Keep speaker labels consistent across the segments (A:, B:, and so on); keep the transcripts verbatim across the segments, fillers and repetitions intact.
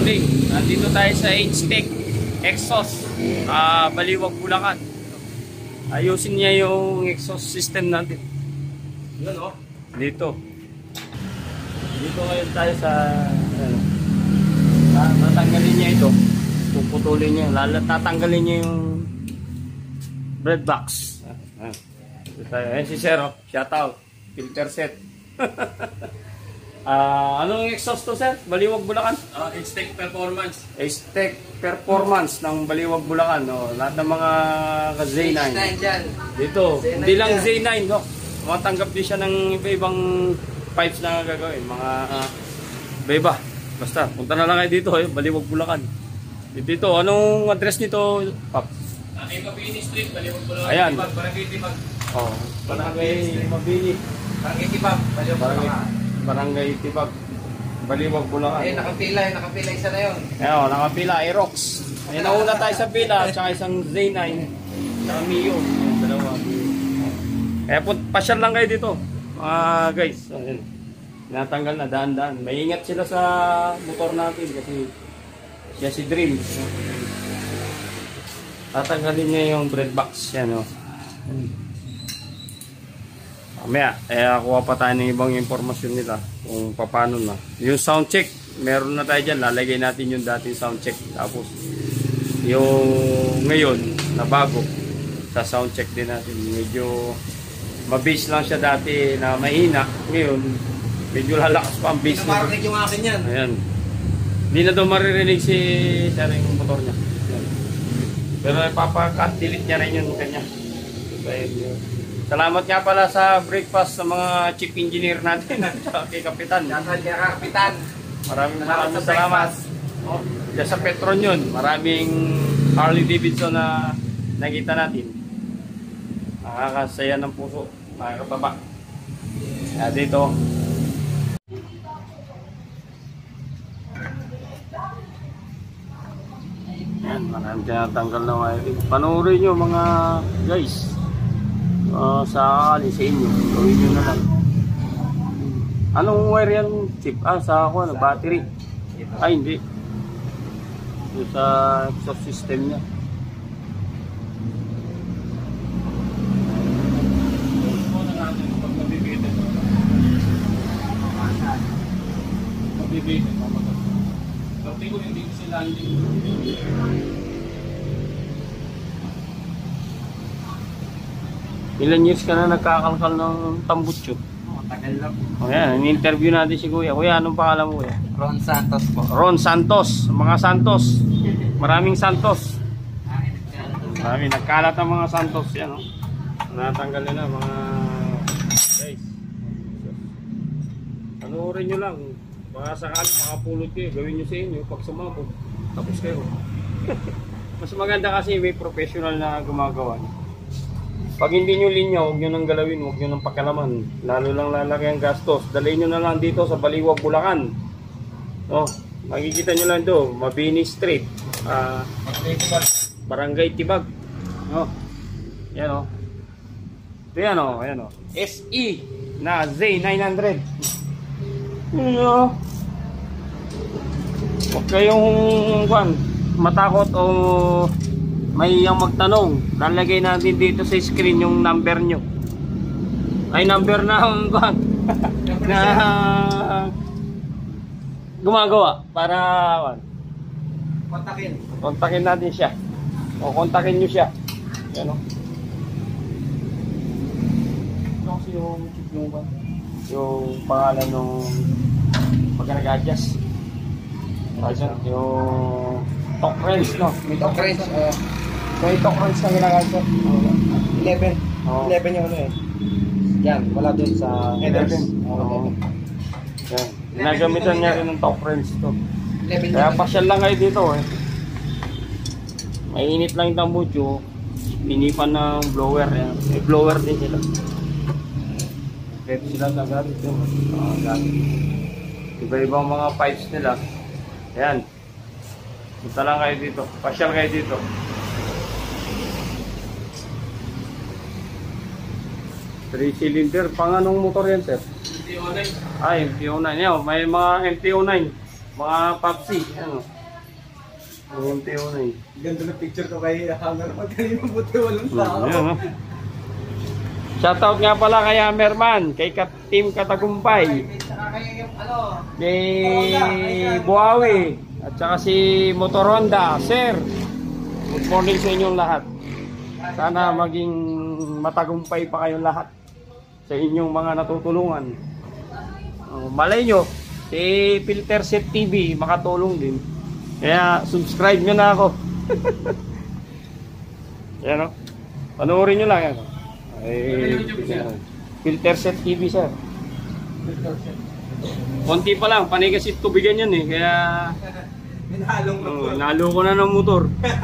A: morning. Nandito tayo sa H-Tech exhaust, uh, Baliwag, Bulacan. Ayusin niya yung exhaust system natin. Yun o, dito. Dito ngayon tayo sa ano, tatanggalin niya ito. Puputulin niya, lalo tatanggalin niya yung bread box. Ah, ah. Ayan si Sir, oh. Shout out, filter set. Uh, anong exhaust to, Sir? Baliwag, Bulacan?
B: Uh, H-Tech Performance.
A: H-Tech Performance ng Baliwag, Bulacan. No? Lahat ng mga Z nine. Dito, hindi lang Z nine. No? Matanggap din siya ng iba-ibang pipes na gagawin. Mga uh, iba-iba. Basta, punta na lang kayo dito. Eh. Baliwag, Bulacan. Dito, anong address nito, Pap?
B: Uh, Mabini Street, Baliwag, Bulacan.
A: Ayan.
B: Tibag, Barangay Tibag.
A: Oh, Barangay Mabini.
B: Barangay Tibag, Baliwag, Bulacan.
A: Barangay Tibag, Baliwag, Bulacan.
B: Eh, nakapila, eh, nakapila isa na yun.
A: Ayan, nakapila, Aerox. Ayan, nauna tayo sa pila, at saka isang Z nine, saka Mio. Ayan, dalawa. Kaya po, pasyal lang kayo dito, mga guys. Ayan, natanggal na, daan-daan. Maingat sila sa motor natin kasi siya si Dream. Tatanggalin niya yung bread box. Yan, o. Mamaya, eh, kuha pa tayo ng ibang impormasyon nila kung paano na. Yung sound check, meron na tayo dyan. Lalagay natin yung dating sound check. Tapos, yung ngayon, na bago, sa sound check din natin. Medyo mabase lang siya dati na mahina. Ngayon, medyo lalakas pa ang base.
B: Hindi na marinig yung akin yan.
A: Ayan. Hindi na daw maririnig si Sir yung motor niya. Ayan. Pero ipapaka-delete niya rin yung kanya. Salamat nga pala sa breakfast sa mga chief engineer natin at kay Kapitan.
B: Salamat kay Kapitan.
A: Maraming maraming salamat. Oh, sa Petron yun. Maraming Harley Davidson na nakita natin. Nakakasaya ng puso. Nakakababa. Kaya dito. Yan, maraming tinatanggal na wiring. Panoorin nyo mga guys. Uh, sa alin sa inyo, gawin nyo na lang. Anong wire yan, chip? Ah, sa ako, ano, battery. Ay, hindi. Ito sa exhaust system nya.
B: Mabibitin. Tapi ko hindi ko sila landing.
A: Ilan years ka na nagkakalkal ng tambutso?
B: Oh, tagal lang.
A: O yan, in-interview natin si Kuya. Kuya, anong pangalan mo, Kuya?
B: Ron Santos po.
A: Ron Santos. Mga Santos. Maraming Santos. Maraming nagkalat ang mga Santos. Yan, o. Natanggal nila mga guys. Panoorin nyo lang. Baka sakali makapulot kayo. Gawin nyo sa inyo. Pag sumabog, tapos kayo. Mas maganda kasi may professional na gumagawa. Pag hindi nyo linya, huwag nyo nang galawin, huwag nyo nang pakalaman. Lalo lang lalaki ang gastos. Dalhin nyo na lang dito sa Baliwag, Bulacan. No, makikita nyo lang doon, Mabini Street. Uh, Barangay Tibag. No, yan o. Ito yan o, yan o. S E na Z nine hundred. Yan o. Huwag kayong kwan, matakot o may yang magtanong, lalagay natin dito sa screen yung number nyo. Ay, number na na gumagawa para
B: Kontakin.
A: kontakin natin siya. O kontakin nyo siya. Yan o. Ito kasi yung yung, yung pangalan nung pagka nag-adjust. Yung talk wrench, no? May talk wrench. Uh, May talk wrench na ginagamit ko.
B: eleven.
A: Oh.
B: eleven yung ano eh. Yan, wala dun sa headers.
A: Oo. Yan. Ginagamitan niya rin ng talk wrench to.
B: eleven.
A: Kaya pasyal lang kayo dito eh. Mainit lang yung tambutso. Pinipan ng blower. Yan. May blower din sila. Pwede sila gagamit yun. Uh, Iba-ibang mga pipes nila. Ayan. Punta lang kayo dito. Pasyal kayo dito. three cylinder. Pang anong motor yan, sir?
B: M T O nine.
A: Ah, M T O nine. Yan, may mga M T O nine. Mga Papsi. Ano? Unti mo na eh.
B: Ganda na picture ko kay Hammer. Magaling mo buti walang tao.
A: Ayan, no? Shoutout nga pala kay Hammerman, kay Kat Team Katagumpay,
B: Saka kay yung ano.
A: kay Buawi, at saka si Motoronda. Sir, good morning sa inyong lahat. Sana maging matagumpay pa kayong lahat sa inyong mga natutulungan. Oh, malay nyo, si Filterset T V makatulong din. Kaya subscribe nyo na ako. Yan o. Panoorin nyo lang yan. Ay, Filterset T V, sir. Konti pa lang, panigasit tubigan yan eh. Kaya
B: Minalong na
A: oh, nalo ko na ng motor.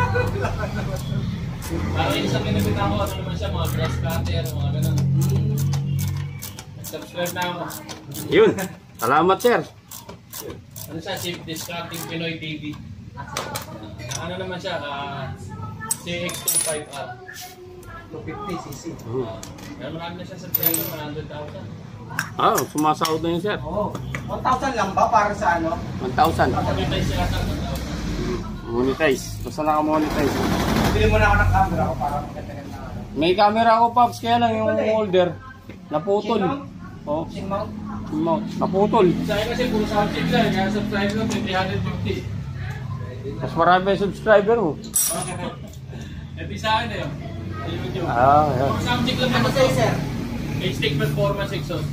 C: Parang yung isang kinabit ako, ano naman siya, mga grass cutter, mga ganun. Subscribe na ako.
A: Yun. Salamat, sir.
C: Ano siya, Safe Discarding Pinoy T V. Ano naman siya, ah, C X twenty-five R.
B: two fifty cc.
C: Uh, marami na siya sa presyo, one hundred thousand.
A: Ah, sumasahod na yun, sir.
B: Oo. one thousand lang ba para sa ano?
A: one thousand.
C: Monetize sila sa one thousand.
A: Monetize. Basta naka-monetize.
B: Bili mo na ako ng camera ko para maganda na ano.
A: May camera ako, Pops. Kaya lang yung holder. Naputol. Oh,
B: Sing mount?
A: mount. Naputol.
C: Sa akin kasi puro sound check lang, kaya subscribe ko three hundred fifty.
A: Mas marami yung subscriber mo.
C: Ito sa akin eh. Sa YouTube.
A: Ah, yan.
C: Puro sound check lang
B: Ano
C: naman
B: sa'yo,
C: to.
B: sir?
C: H-Tech Performance Exhaust.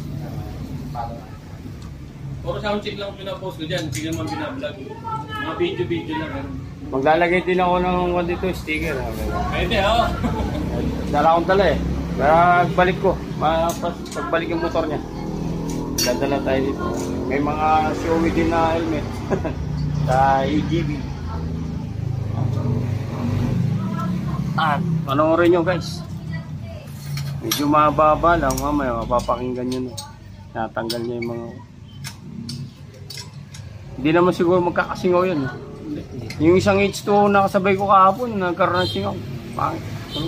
C: Puro sound check lang pinapost ko dyan, hindi naman binablog. Mga video-video lang. eh.
A: Maglalagay din ako ng one dito sticker. ah.
C: Pwede, oo.
A: Dala akong dala eh. Kaya balik ko. Mapas, pagbalik yung motor niya. Dadala tayo dito. May mga Xiaomi din na helmet. Sa A G B. Ah, panoorin nyo guys. Medyo mababa lang. Mamaya mapapakinggan nyo na. Natanggal niya yung mga... Hindi naman siguro magkakasingaw yun. eh. Yung isang H two nakasabay ko kahapon, nagkaroon ng singaw. Pangit.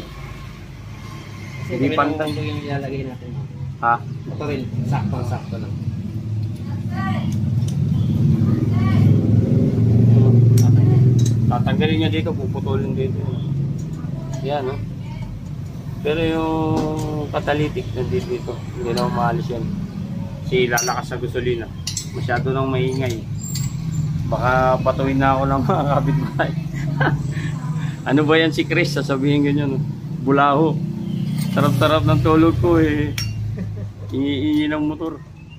A: Hindi pantay.
B: Ito yung ilalagay natin.
A: Ha?
B: Ito rin, sakto-sakto lang.
A: Tatanggalin niya dito, puputulin dito. Yan, no? Pero yung catalytic nandito dito. Hindi na umaalis yan. Kasi lalakas sa gasolina. Masyado nang maingay. Baka patuwin na ako ng mga kapitbahay. Ano ba yan si Chris? Sasabihin ganyan, no? Bulaho. Sarap-sarap ng tulog ko eh. Ingi-ingi ng motor.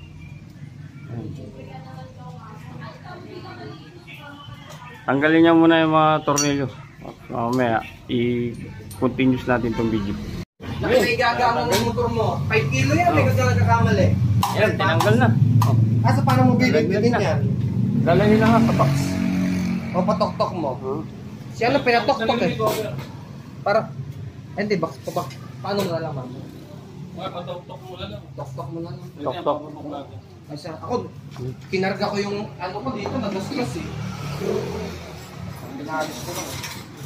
A: Tanggalin niya muna yung mga tornilyo. Mamaya, i-continuous natin itong video.
B: May gagamang ng motor mo. five kilo yan, may gagawin kakamali.
A: Yan, tinanggal na. Oh,
B: Asa paano mo
A: Lalagyan
B: bilid-bilid
A: na.
B: yan?
A: lalagyan na nga sa box.
B: O patok-tok mo.
A: Huh?
B: Siya ano pinatok-tok eh. Para, eh, hindi, bak, bak, paano mo nalaman?
C: Mga patok-tok mo lang.
B: Tok-tok mo na lang.
A: Tok-tok.
B: Ay siya, ako, kinarga ko yung ano ko dito, nagasgas eh. Pinahalis ko lang.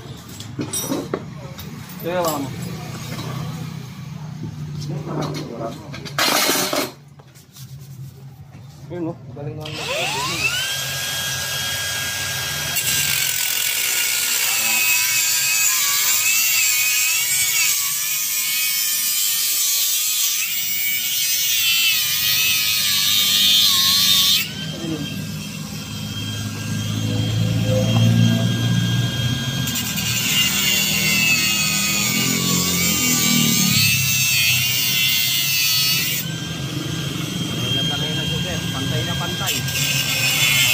A: Kaya lang mo. Yun, no?
B: Galing naman.
A: Pantay na pantay.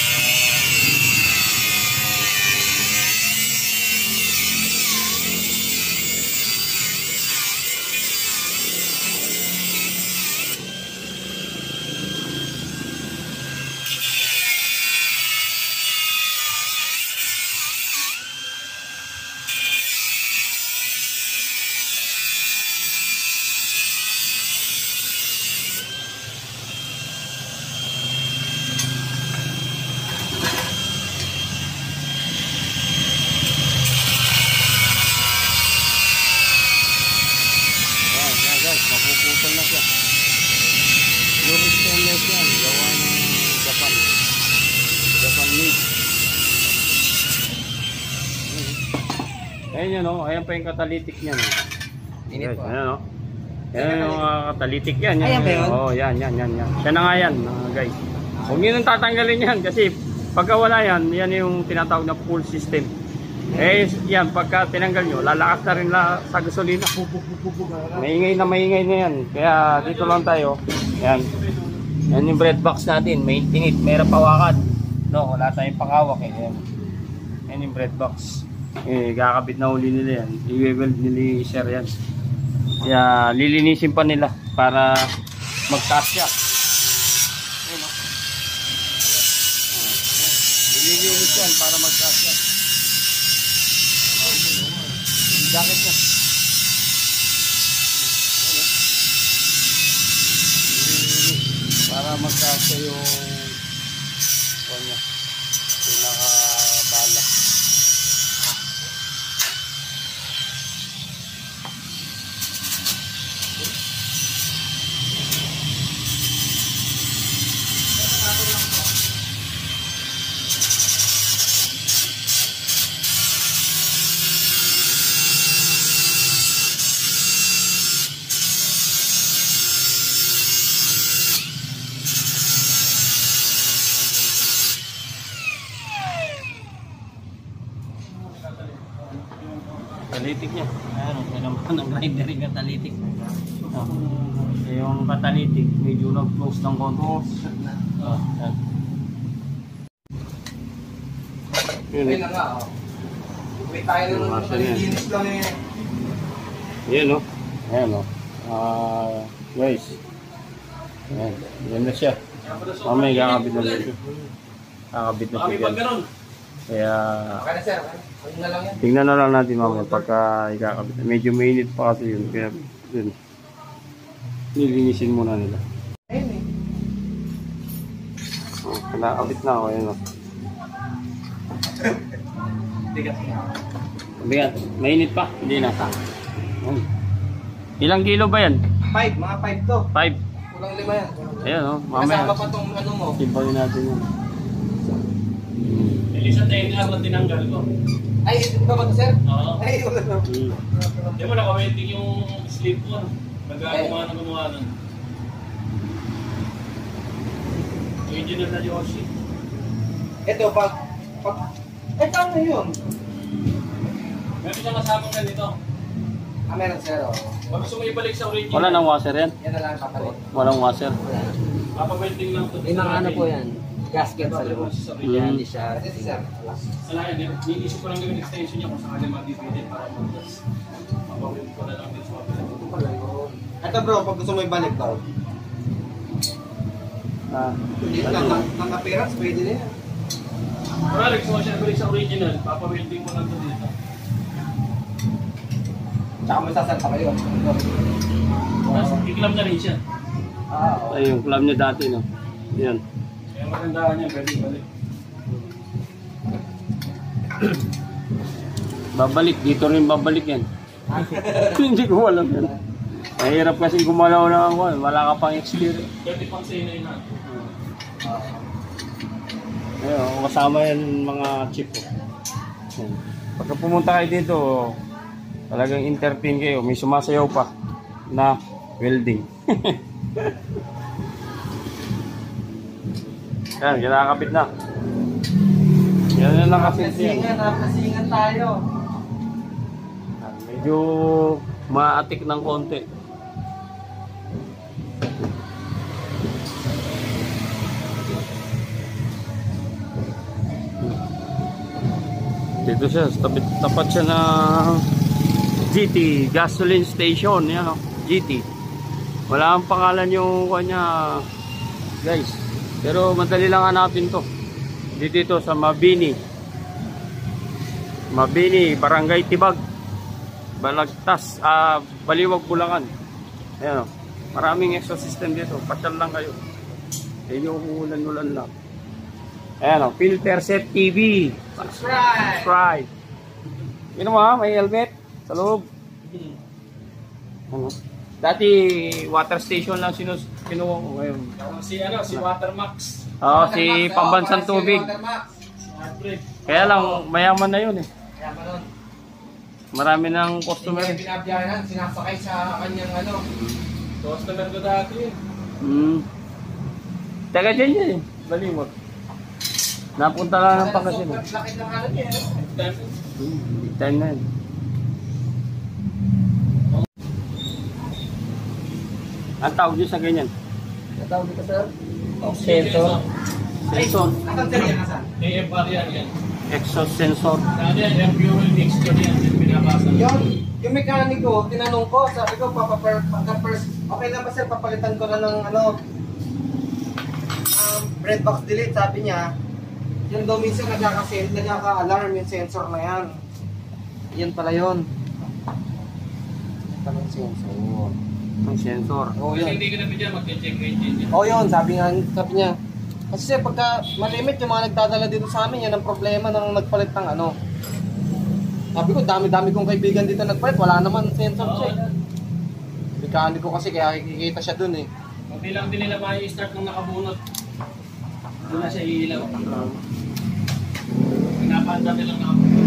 A: Ayan yun, no? Ayan pa yung catalytic niya, no?
B: Init po.
A: Ayan, no? Ayan yung uh, catalytic yan. yan
B: Ayan ba yun?
A: Oo, oh, yan, yan, yan, yan. Yan na nga yan, uh, guys. Huwag nyo nang tatanggalin yan kasi pagka wala yan, yan yung tinatawag na full system. Eh, yan, pagka tinanggal nyo, lalakas na rin la sa gasolina. Maingay na maingay na yan. Kaya dito lang tayo. Yan. Yan yung bread box natin. May tinit, may pawakan. No, wala tayong pakawak eh. Yan. Yan yung bread box. Eh, kakabit na uli nila yan. I-weld nila sir yan. Kaya lilinisin pa nila para magkasya. Yan o. Lilinisin yan para magkasya. Yung jacket niya. Para magkasya yung kanya. Yung nakabala. Catalytic niya. Ayan, ito naman ang grinder yung catalytic. Oh. Yung catalytic, medyo nag-close ng konti. Oh, ayan. Yun
B: Ayun
A: eh.
B: na nga, oh. Wait tayo
A: Yung
B: na
A: muscle yan.
B: nalinis lang eh.
A: Yan o. Ayan o. Ah, guys. Ayan. Yan na siya. Mamaya kakabit na dito. Kakabit na siya dyan. Kaya
B: Okay na sir, ayun na lang yan.
A: tingnan na lang natin mamaya pagka ikakabit. Medyo mainit pa kasi yun. Kaya yun. Nilinisin muna nila.
B: Ayun eh.
A: Oh, kinakabit na ako. Ayan o.
B: Bigat nga.
A: Bigat. Mainit pa. Hindi na. Ayan. Ilang kilo ba yan?
B: Five, mga five to.
A: Five.
B: Kulang lima yan.
A: Ayan o. Mamaya.
B: Kasama pa tong ano mo.
A: Timpalin natin yun.
C: Elisa tayo nga lang tinanggal ko.
B: Ay, ito ba ba ito sir?
C: Oo.
B: Ay, wala na.
A: Hmm.
C: Di ba naka-welding yung sleeve ko? Nag-gumawa na gumawa nun. Original na Yoshi.
B: Ito, pag... pag ito ano yun?
C: Meron siyang kasamang ganito.
B: Ah, meron sir, oh.
C: Pag gusto mo ibalik sa original,
A: Wala nang washer yan?
B: Yan na lang kapalit.
A: Walang washer.
C: papa-welding lang ito.
D: May mga ano po yan, gasket sa loob.
C: Sa
A: Mm.
D: Kaya hindi siya...
B: Ito sir.
C: Wala yan, niisip ko lang gawin extension niya kung sakali mag-dependent para mag-gas. Papa-weld ko na lang din sa mga.
B: Ito bro, pag gusto mo ibalik daw.
A: Ah.
B: Dito lang, ng appearance, pwede na yan.
C: Pero Alex, kung siya ibalik sa original, papa-welding mo lang ito dito.
B: Tsaka may sasalta kayo.
C: Tapos iklam na rin siya.
B: Ah, oo.
A: Ay, yung club niya dati, no? Yan.
C: Kaya magandaan niya, pwede balik.
A: Babalik. Dito rin babalik yan. Hindi ko alam yan. Mahirap kasi gumalaw na ako. Wala ka pang experience.
C: Pwede pang sinay na.
A: Ayun, kasama yan mga chip. Yan. Pagka pumunta kayo dito, talagang entertain kayo. May sumasayaw pa na welding. Yan, kinakabit na. Yan na lang kasi yan.
B: Napasingan, napasingan tayo.
A: Medyo maatik ng konti. Dito siya, tapat, tapat siya na G T, gasoline station. Yan o, G T. Wala ang pangalan yung kanya, guys. Pero madali lang hanapin to. Dito sa Mabini. Mabini, Barangay Tibag. Balagtas, ah, Baliwag, Bulacan. Ayan o. Maraming extra system dito. Pasyal lang kayo. Ayan yung umulan-ulan lang. Ayan o. Filter Set T V.
B: Subscribe!
A: Subscribe. Yun mo ha, may helmet sa loob. Ano? Dati water station lang sinus kinuha ko ngayon.
C: Si ano, si Watermax.
A: Oo, si Pambansang Tubig.
C: Watermax.
A: Kaya lang, mayaman na yun eh.
B: Kaya pa nun.
A: Marami ng customer.
B: Hindi niya binabiyanan, sinasakay sa kanyang ano.
C: Customer ko dati eh.
A: Hmm. Teka dyan yan eh. Balimot. Napunta lang ng Pangasinan.
B: Super laki ng ano niya. eh.
A: Hmm. Big time na yun. Ang tawag dyan sa ganyan?
B: Natawag dito sir?
A: Sensor. Sensor.
B: Asan sir yan? Asan?
C: A F R yan yan.
A: Exhaust sensor.
C: Saan yan? Air fuel mixture yan. Yung pinabasa.
B: Yun, yung mekaniko, tinanong ko, sabi ko, papaper, first, okay lang ba sir, papalitan ko na ng ano, um, red box delete, sabi niya, yun daw minsan nagkaka-send, nagkaka-alarm yung sensor na yan. Yan pala yun. Yan pala yung sensor.
A: Ang sensor.
B: Oo,
C: Kasi
B: yun.
C: hindi ka na bigyan mag-check engine yan.
B: Oo, yun, sabi nga, sabi niya. Kasi sir, pagka malimit yung mga nagdadala dito sa amin, yan ang problema ng nagpalit ng ano. Sabi ko, dami-dami kong kaibigan dito nagpalit, wala naman sensor
C: Oo,
B: check. Mekaniko kasi, kaya kikita siya dun eh.
C: Hindi lang din nila ma-start nung nakabunot. Doon na siya iilaw. Pinapanda nilang nakabunot.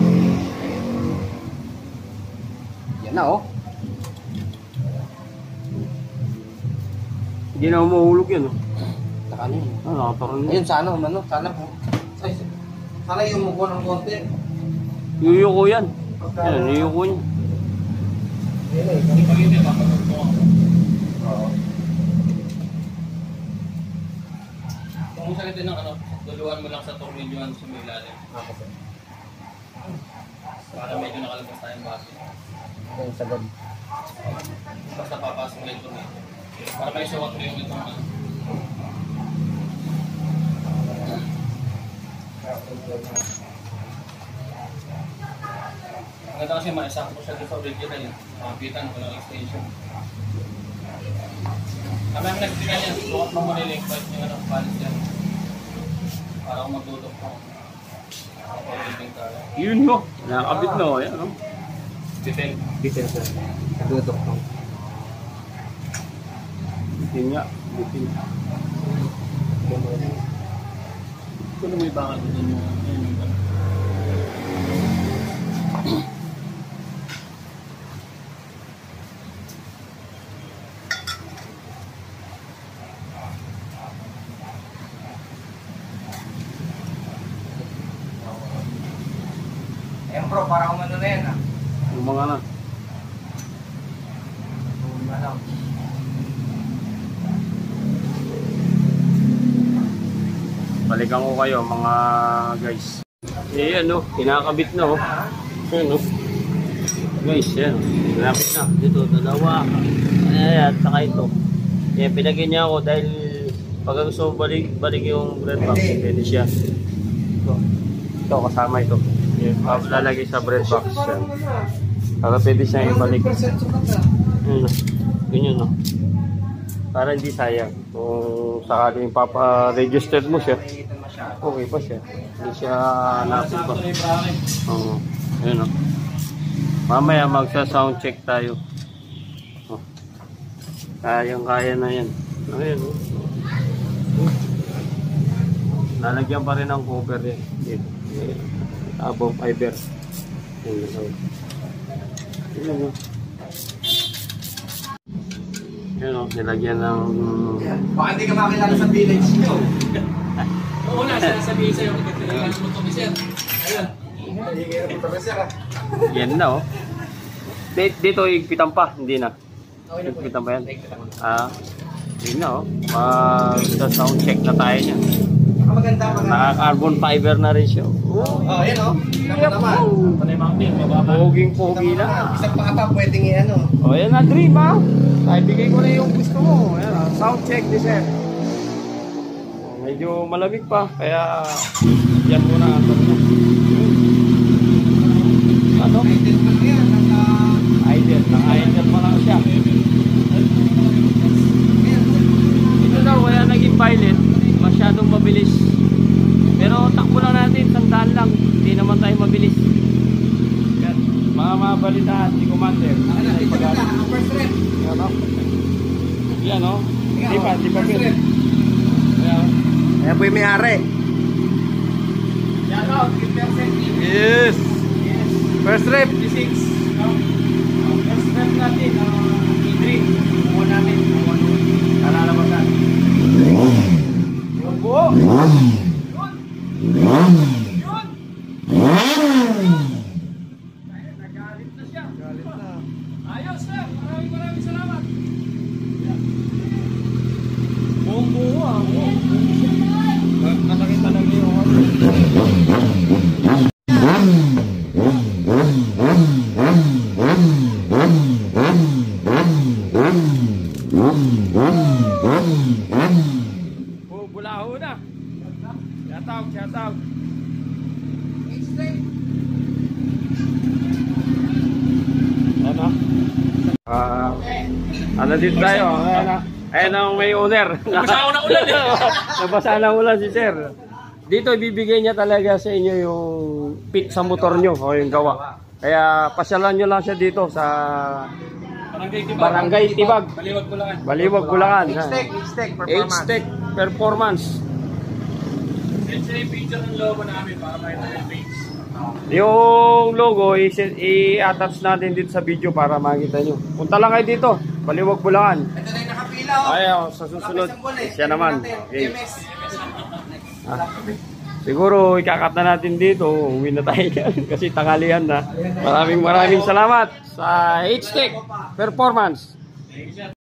B: Yan na oh.
A: Hindi na umuhulog yan. Oh.
B: Taka niyo.
A: Ah, nakataroon na.
B: Ayun, sana, ano, sana po. Ay, sana yung muko ng konti.
A: Yuyuko yan. Yan, yuyuko niya.
B: Ayun eh.
C: Kasi pag hindi, makapunod mo ako.
B: Oo.
C: Kung sakit din ng ano, duluan mo lang sa tornilyoan sa may ilalim. Para medyo nakalabas tayong base.
B: Ayun, sagad.
C: Basta papasok lang ito. Para may suwak mo yung itong ano. Ang ganda kasi maisakto siya doon sa original yun. Makapitan ko lang extension. Kami ang nagtigan yan. Sukat mo muna yung link part yung ano, palis yan. Para kung magtutok ko. Ako-building tayo.
A: Yun mo. Nakakabit na oh. Yan, no?
C: Bitin.
A: Bitin sir.
B: Dudok ko.
A: Bitin nga. Bitin.
C: Kung may bakal ko dun yung yun yung ano.
B: Ayun bro, para umano na yan ah.
A: Yung mga na.
B: Ano?
A: Balikan ko kayo mga guys. Eh yan oh. Kinakabit na oh. Yan oh. Guys yan. Kinakabit na. Dito dalawa. Ayan. Saka ito. Yan pinagyan niya ako dahil pag gusto mo balik, balik yung bread box. Pwede siya. Ito. Ito kasama ito. Yan. Lalagay sa bread box yan. Para pwede siya ibalik. Yun, ganyan no. Para hindi sayang. Kung sakaling papa-register mo siya, okay pa siya. Hindi siya napit pa. Oo. Ayun no. Mamaya magsa-sound check tayo. Oh. Kayang-kaya na yan. Ayun no. Lalagyan pa rin ng cover yan. Dito. Above fiber. Ayun no. Ayun no. Yun o, nilagyan ng...
B: Baka hindi ka makilala sa village nyo.
C: Oo na, sinasabihin sa'yo kung tinagalan mo ito, sir. Ayun.
B: Hindi kayo punta sir ah.
A: Yan na o. Dito higpitan pa, hindi na.
B: Okay na po.
A: Higpitan pa yan. Ah, yun na o. Mag-sound check na tayo niya.
B: Maganda, maganda.
A: Naka-carbon fiber na rin siya.
B: Oo, oh, yan o. Naman naman.
C: Panay mountain, mababa.
A: Poging-pogi na.
B: Isang paa pa pwedeng i-ano.
A: O yan na, dream ha. Ay, bigay ko na yung gusto mo. Ayan, ah, sound check this eh. Medyo malamig pa, kaya yan muna. Ano?
B: Idle pa lang yan. Naka...
A: Idle. Naka-idle pa lang siya. Ito daw, kaya naging pilot, masyadong mabilis. Pero takbo lang natin, sandaan lang. Hindi naman tayo mabilis. Yan. Mga mabalitaan, si Commander.
B: Ano na, dito na lang. Ang first rep.
A: Yan o. Yan o. Di pa, di pa.
B: First rep.
A: Ayan.
B: Ayan po yung may-ari.
C: Yan o, fifty percent.
A: Yes.
B: First rep.
C: fifty-six.
A: Ah, ano dito tayo? Ayan, na- ayan ang may owner.
C: Nabasa ako ng ulan eh.
A: Nabasa ng ulan si sir. Dito ibibigay niya talaga sa inyo yung pit sa motor nyo o yung gawa. Kaya pasyalan nyo lang siya dito sa
C: Barangay Tibag.
A: Barangay Tibag,
C: Baliwag Bulacan.
A: Baliwag, Bulacan.
B: H-Tech, H-Tech,
A: H-Tech Performance.
C: Send siya yung picture ng logo namin para makita yung page.
A: Yung logo i- i-attach natin dito sa video para makita nyo. Punta lang kayo dito, Baliwag, Bulacan.
B: Ito na yung nakapila oh.
A: Ay, oh, sa susunod,
B: eh.
A: siya naman. Okay.
B: M S.
A: Ah, siguro ikakat na natin dito, uwi na tayo kasi tanghalian na. Maraming maraming salamat sa H-Tech Performance.